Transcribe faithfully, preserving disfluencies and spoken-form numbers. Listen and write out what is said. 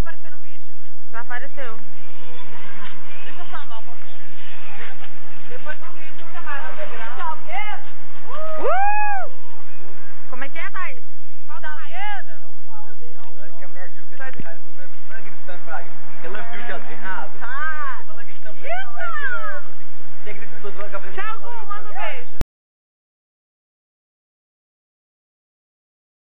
aparecer no vídeo. Já apareceu. Deixa eu filmar um pouquinho. Depois eu vi me chamaram de graça. Uh! Como é que é, Thaís? Salgueira? Eu acho que a mulher viu que essa de rádio não é gritando, Fraga. Ela viu que ela de errado. Ah! Você fala gritando, não é que você. Você grita todo mundo, Tchau, Gu, manda um beijo.